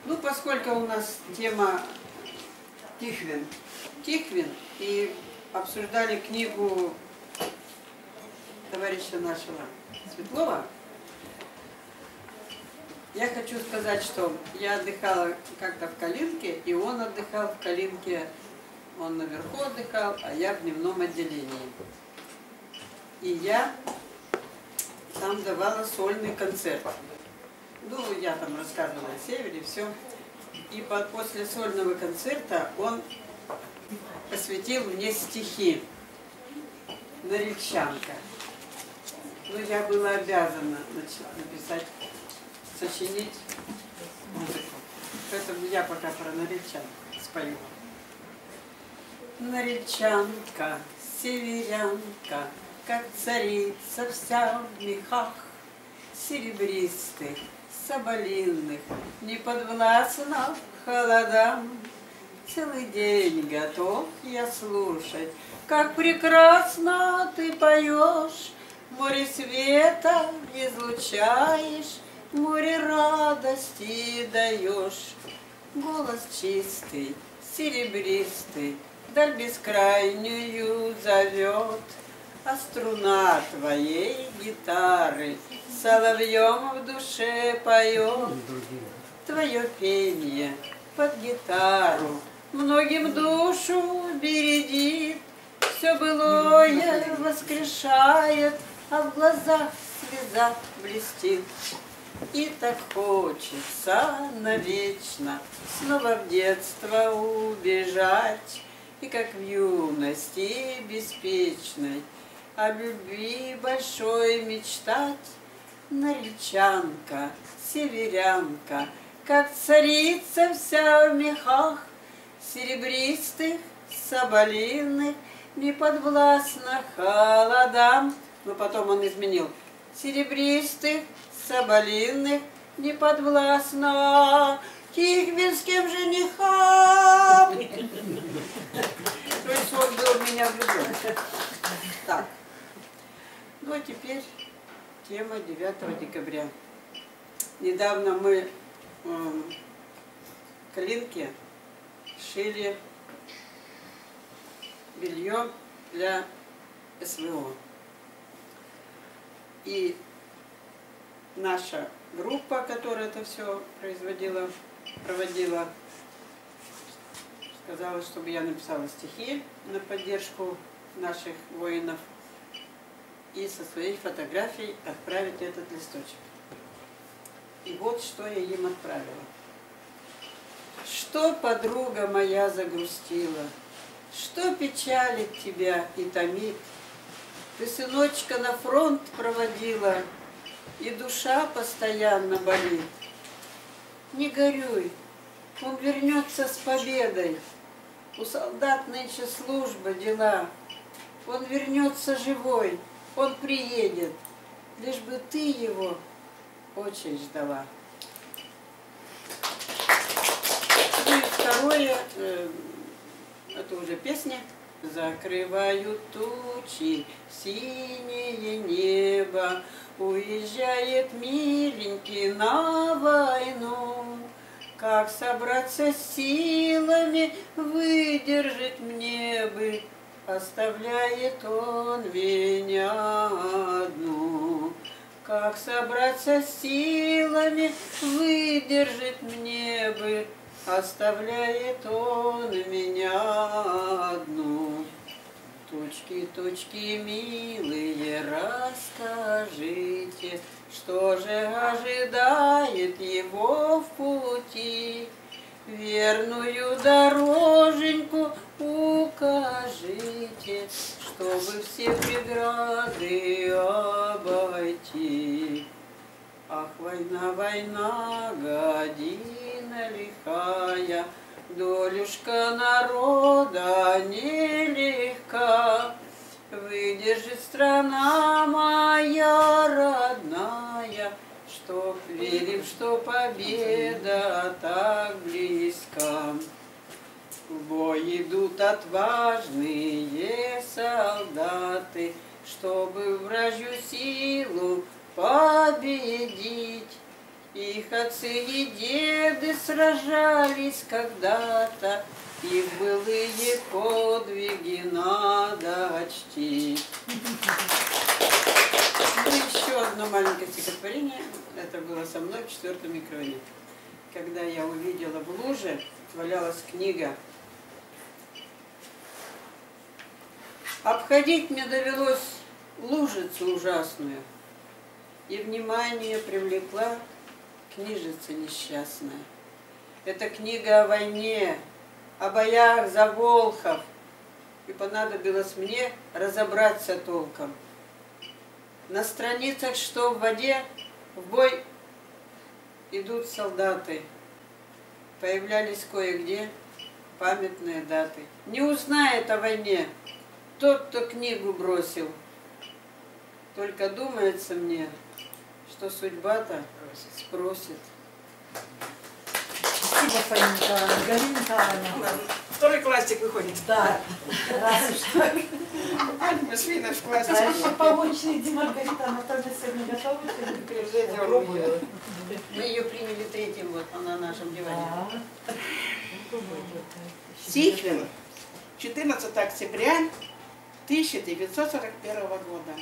Ну, поскольку у нас тема Тихвин, и обсуждали книгу товарища нашего Светлова, я хочу сказать, что я отдыхала как-то в Калинке, и он отдыхал в Калинке, он наверху отдыхал, а я в дневном отделении. И я там давала сольный концерт. Ну, я там рассказывала о севере, все. И после сольного концерта он посвятил мне стихи «Наречанка». Ну, я была обязана написать, сочинить музыку. Поэтому я пока про наречанку спою. Наречанка, северянка, как царица вся в мехах, серебристых, соболиных, не подвластна холодам. Целый день готов я слушать, как прекрасно ты поешь, море света излучаешь, море радости даешь. Голос чистый, серебристый, даль бескрайнюю зовет, а струна твоей гитары соловьем в душе поет. Твое пение под гитару многим душу бередит, все былое воскрешает, а в глазах слеза блестит. И так хочется навечно снова в детство убежать, и как в юности беспечной о любви большой мечтать. Наречанка, северянка, как царица вся в мехах, серебристых, соболиных, не подвластна холодам. Но потом он изменил. Серебристых, соболиных, не подвластна тихвинским женихам. То есть он был в меня влюблен. Так. Ну а теперь тема 9 декабря. Недавно мы в Калинке шили белье для СВО. И наша группа, которая это все проводила, сказала, чтобы я написала стихи на поддержку наших воинов и со своей фотографией отправить этот листочек. И вот что я им отправила. Что, подруга моя, загрустила, что печалит тебя и томит? Ты сыночка на фронт проводила, и душа постоянно болит. Не горюй, он вернется с победой. У солдат нынче служба, дела. Он вернется живой, он приедет, лишь бы ты его очень ждала. Ну и второе, это уже песня. Закрывают тучи, синее небо, уезжает миленький на войну. Как собраться с силами, выдержать мне бы, оставляет он меня одну. Как собраться с силами, выдержать мне бы, оставляет он меня одну. Тучки, тучки, милые, расскажите, что же ожидает его в пути? Верную дороженьку укажите, чтобы все преграды обойти. Ах, война, война, година лихая, долюшка народа нелегка. Выдержит страна моя родная, чтоб верим, что победа так близка. В бой идут отважные солдаты, чтобы вражью силу победить. Их отцы и деды сражались когда-то, их былые подвиги надо чтить. Ну, еще одно маленькое стихотворение. Это было со мной в 4-м микроне. Когда я увидела в луже, валялась книга. Обходить мне довелось лужицу ужасную, и внимание привлекла книжица несчастная. Это книга о войне, о боях за Волхов, и понадобилось мне разобраться толком. На страницах, что в воде, в бой идут солдаты. Появлялись кое-где памятные даты. Не узнает о войне тот, кто книгу бросил. Только думается мне, что судьба-то спросит. Спасибо, Фаина Николаевна. Галина Николаевна. Второй классик выходит. Да, раз уж так. Мы с Финой в классе. Дальше помощник Маргарита Анатольевна сегодня готова? Попробую. Мы ее приняли 3-м, вот она на нашем диване. Да. Тихвин, 14 октября 1941 года.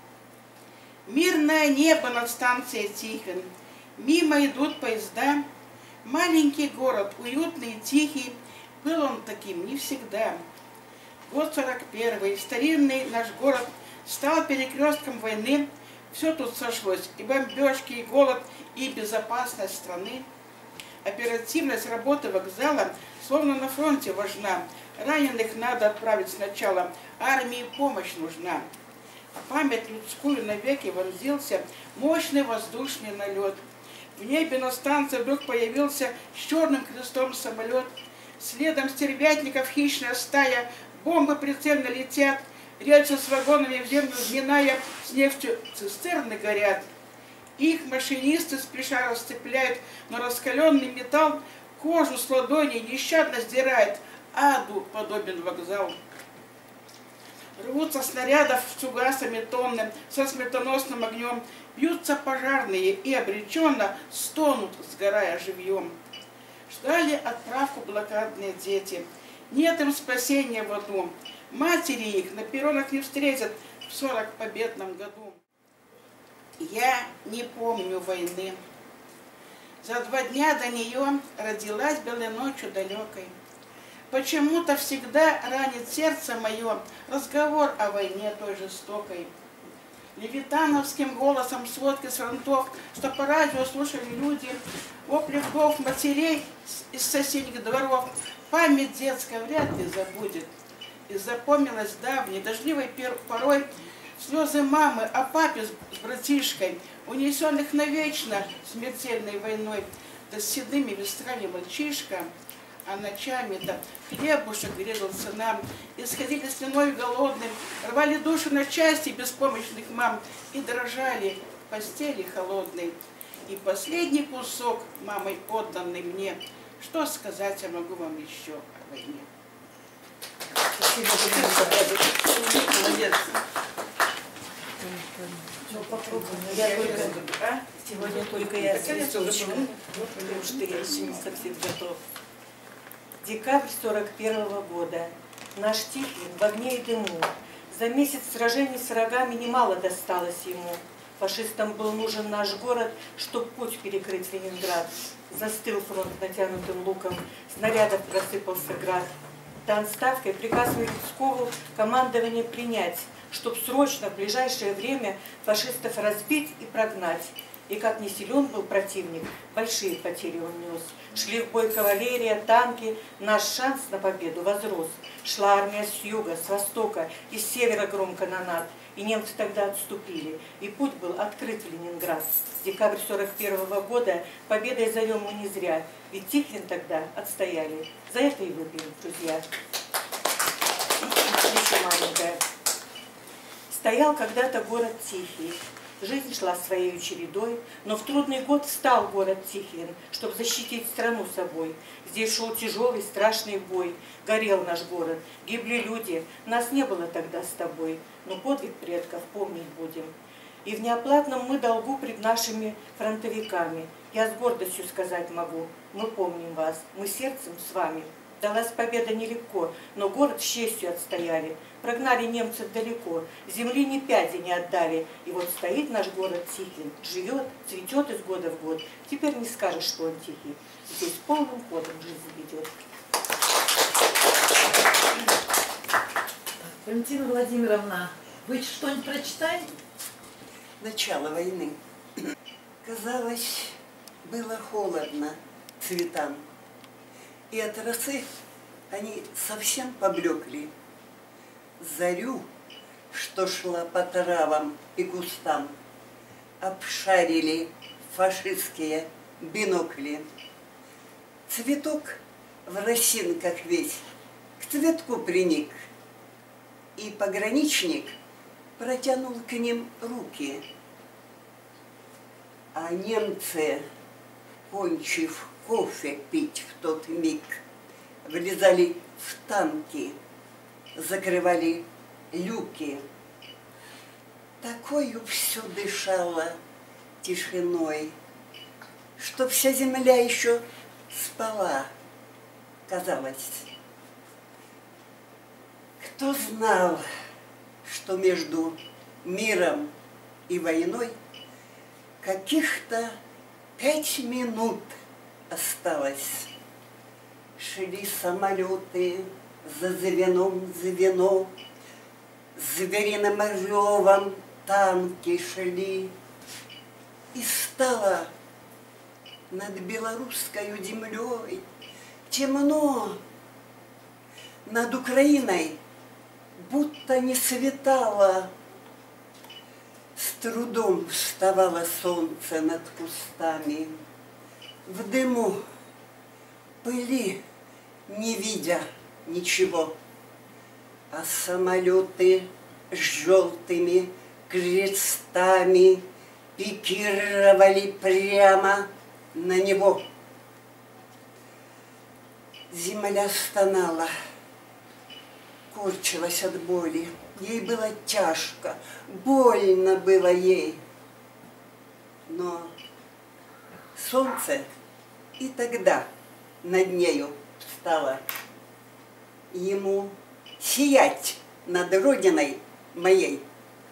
Мирное небо над станцией Тихвин. Мимо идут поезда. Маленький город, уютный и тихий, был он таким не всегда. Год 41-й, старинный наш город стал перекрестком войны. Все тут сошлось, и бомбежки, и голод, и безопасность страны. Оперативность работы вокзала словно на фронте важна. Раненых надо отправить сначала, армии помощь нужна. В память людскую навеки вонзился мощный воздушный налет. В небе на станции вдруг появился с черным крестом самолет. Следом стервятников хищная стая, бомбы прицельно летят, рельсы с вагонами в землю сгиная, с нефтью цистерны горят. Их машинисты спеша расцепляют, но раскаленный металл кожу с ладоней нещадно сдирает. Аду подобен вокзал. Рвутся снарядов с угасами тонны, со смертоносным огнем. Бьются пожарные и обреченно стонут, сгорая живьем. Ждали отправку блокадные дети. Нет им спасения в аду. Матери их на перронах не встретят в 40 победном году. Я не помню войны. За 2 дня до нее родилась белой ночью далекой. Почему-то всегда ранит сердце мое разговор о войне той жестокой. Левитановским голосом сводки с фронтов, что по радио слушали люди, вопли вдов, матерей из соседних дворов, память детская вряд ли забудет. И запомнилась давней, дождливой порой слезы мамы о папе с братишкой, унесенных навечно смертельной войной, да с седыми вестрами мальчишка. А ночами-то хлебушек грезился нам, исходили слюной голодным, рвали душу на части беспомощных мам и дрожали в постели холодной. И последний кусок мамой отданный мне, что сказать я могу вам еще о войне? Молодец. Ну, попробуем. Сегодня только я с листочком, потому что я еще не совсем готов. Декабрь 41-го года. Наш Тихвин в огне и дыму. За месяц сражений с врагами немало досталось ему. Фашистам был нужен наш город, чтоб путь перекрыть в Ленинград. Застыл фронт натянутым луком, снарядов просыпался град. Танставкой приказ Мерецкову командование принять, чтоб срочно в ближайшее время фашистов разбить и прогнать. И как не силен был противник, большие потери он нес. Шли в бой кавалерия, танки, наш шанс на победу возрос. Шла армия с юга, с востока, из севера гром канонад. И немцы тогда отступили, и путь был открыт в Ленинград. Декабрь 41-го года победой зовем мы не зря, ведь Тихвин тогда отстояли. За это и выпьем, друзья. Еще маленькая. Стоял когда-то город Тихий. Жизнь шла своей чередой, но в трудный год встал город Тихвин, чтобы защитить страну собой. Здесь шел тяжелый, страшный бой, горел наш город, гибли люди, нас не было тогда с тобой, но подвиг предков помнить будем. И в неоплатном мы долгу пред нашими фронтовиками. Я с гордостью сказать могу, мы помним вас, мы сердцем с вами. Далась победа нелегко, но город с честью отстояли. Прогнали немцев далеко, земли ни пяди не отдали. И вот стоит наш город тихий, живет, цветет из года в год. Теперь не скажешь, что он тихий. Здесь полным ходом жизнь ведет. Валентина Владимировна, вы что-нибудь прочитаете? Начало войны. Казалось, было холодно цветам. И от росы они совсем поблекли. Зарю, что шла по травам и кустам, обшарили фашистские бинокли. Цветок в росинках весь к цветку приник, и пограничник протянул к ним руки. А немцы, кончив кофе пить в тот миг, влезали в танки, закрывали люки. Такою все дышало тишиной, что вся земля еще спала, казалось. Кто знал, что между миром и войной каких-то 5 минут осталось. Шли самолеты за звено, звериным ревом танки шли. И стало над белорусской землей темно. Над Украиной будто не светало. С трудом вставало солнце над кустами. В дыму, пыли, не видя ничего. А самолеты с желтыми крестами пикировали прямо на него. Земля стонала, корчилась от боли. Ей было тяжко, больно было ей. Но солнце и тогда над нею встало. Ему сиять над родиной моей.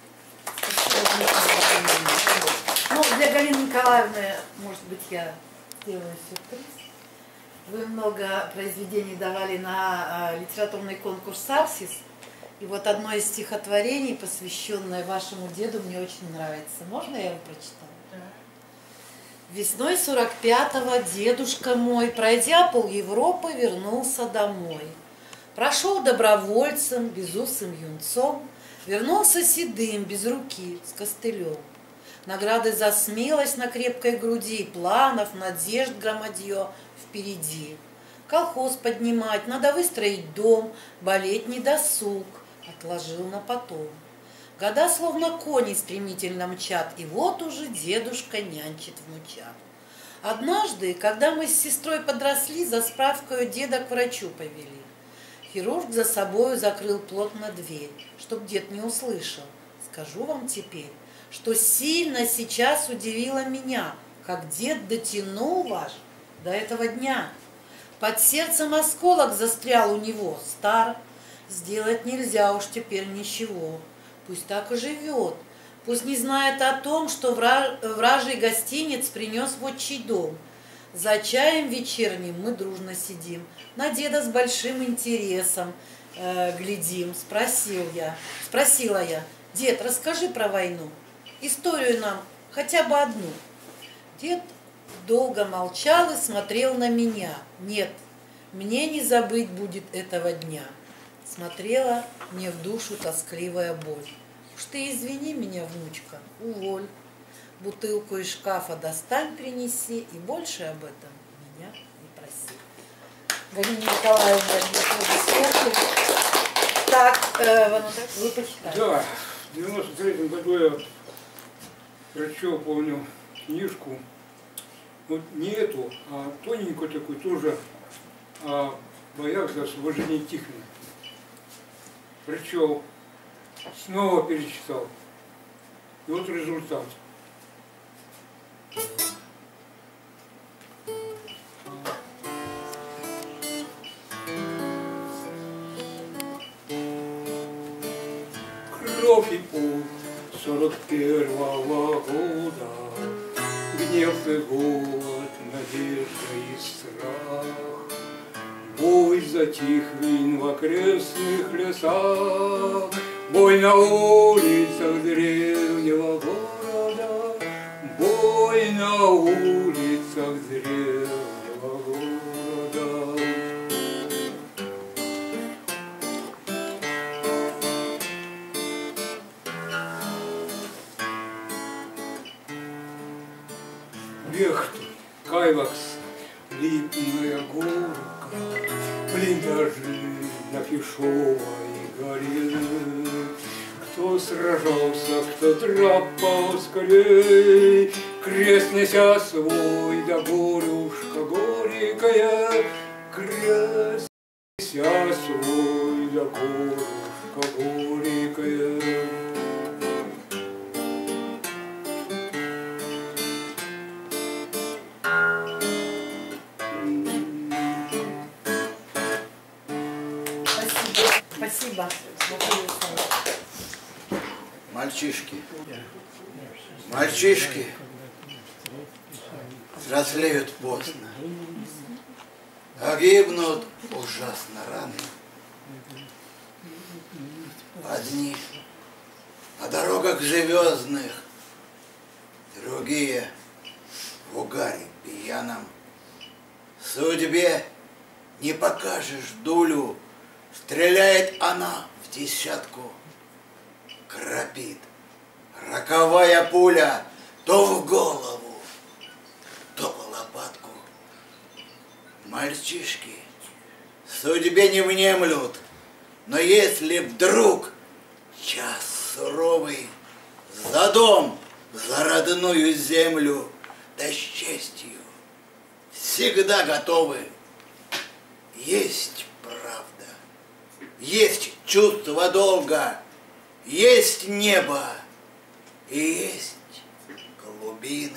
Ну, для Галины Николаевны, может быть, я сделаю сюрприз. Вы много произведений давали на литературный конкурс «Арсис». И вот одно из стихотворений, посвященное вашему деду, мне очень нравится. Можно я его прочитаю? Да. Весной 45-го дедушка мой, пройдя пол Европы, вернулся домой. Прошел добровольцем, безусым юнцом, вернулся седым, без руки, с костылем. Награды за смелость на крепкой груди, планов, надежд громадье впереди. Колхоз поднимать, надо выстроить дом, болеть не досуг, отложил на потом. Года словно кони стремительно мчат, и вот уже дедушка нянчит внучат. Однажды, когда мы с сестрой подросли, за справкой деда к врачу повели. Хирург за собою закрыл плотно дверь, чтоб дед не услышал. Скажу вам теперь, что сильно сейчас удивило меня, как дед дотянул ваш до этого дня. Под сердцем осколок застрял у него, стар, сделать нельзя уж теперь ничего. Пусть так и живет, пусть не знает о том, что вражий гостиниц принес в отчий дом. За чаем вечерним мы дружно сидим, на деда с большим интересом глядим. Спросила я, дед, расскажи про войну, историю нам хотя бы одну. Дед долго молчал и смотрел на меня. Нет, мне не забыть будет этого дня. Смотрела мне в душу тоскливая боль. Уж ты извини меня, внучка, уволь. Бутылку из шкафа достань, принеси, и больше об этом меня не проси. Галина Николаевна, так, вы почитали. Да, в 93-м году я прочел, помню, книжку, вот не эту, а тоненькую такую, тоже о боях за освобождение Тихвина. Прочел, снова перечитал. И вот результат. Кровь и пот 41-го года, гнев и голод, надежда и страх. Бой затих вин в окрестных лесах, бой на улицах древнего города, бой на улицах древнего города. Вехты, Кайлакс, Липная горка, блиндажи на Пешовой горе. Кто сражался, кто драпал скорей, крест неся свой, да горюшка горькая, крест неся свой, да горюшка горькая. Спасибо. Мальчишки, мальчишки взрослеют поздно, а гибнут ужасно рано. Одни на дорогах звездных, другие в угаре пьяном. Судьбе не покажешь дулю, стреляет она в десятку, крапит роковая пуля то в голову, то по лопатку. Мальчишки судьбе не внемлют, но если вдруг час суровый за дом, за родную землю, да с честью всегда готовы, есть правда, есть чувство долга, есть небо и есть глубины.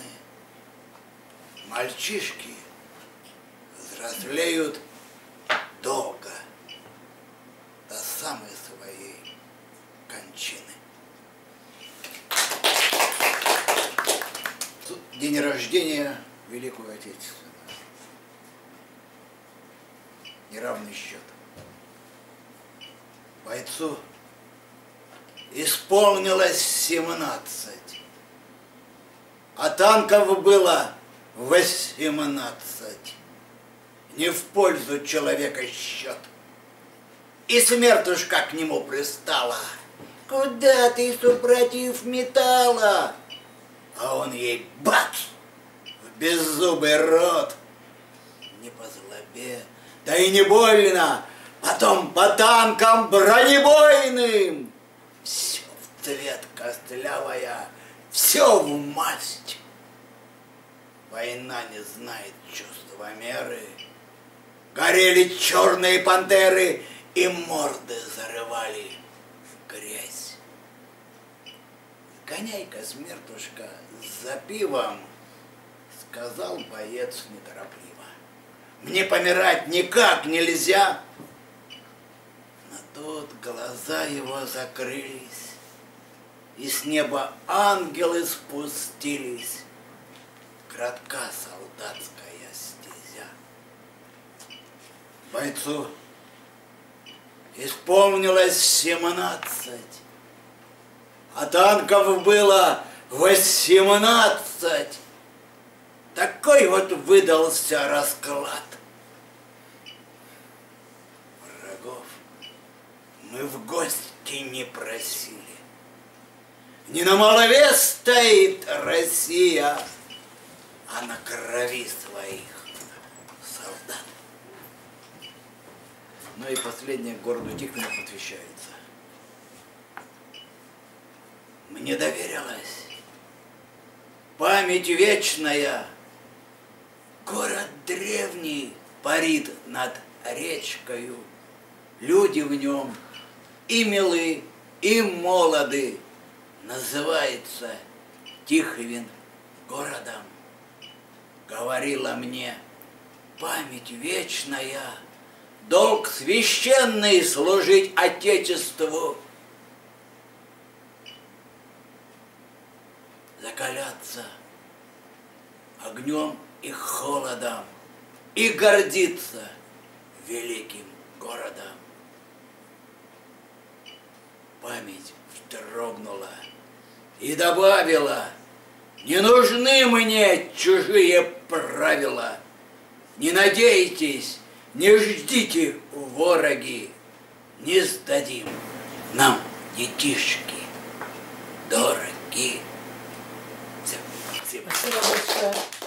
Мальчишки взрослеют долго, до самой своей кончины. Тут день рождения Великого Отечественного. Неравный счет. Бойцу исполнилось 17, а танков было 18. Не в пользу человека счет. И смертушка к нему пристала. Куда ты, супротив металла? А он ей бац! В беззубый рот. Не по злобе, да и не больно. Потом по танкам бронебойным. Все в цвет костлявая, все в масть. Война не знает чувства меры. Горели черные пантеры и морды зарывали в грязь. Гоняй-ка, смертушка, за пивом, сказал боец неторопливо. Мне помирать никак нельзя. Но тут глаза его закрылись, и с неба ангелы спустились. Кратка солдатская стезя. Бойцу исполнилось 17, а танков было 18. Такой вот выдался расклад. Врагов мы в гости не просили. Не на малове стоит Россия, а на крови своих солдат. Ну и последнее городу Тихвину посвящается. Мне доверилась память вечная. Город древний парит над речкою. Люди в нем и милы, и молоды. называется Тихвин городом. Говорила мне память вечная, долг священный служить Отечеству, закаляться огнем и холодом и гордиться великим городом. Память вздрогнула и добавила: не нужны мне чужие правила, не надейтесь, не ждите, вороги, не сдадим нам детишки дороги. Спасибо. Спасибо большое.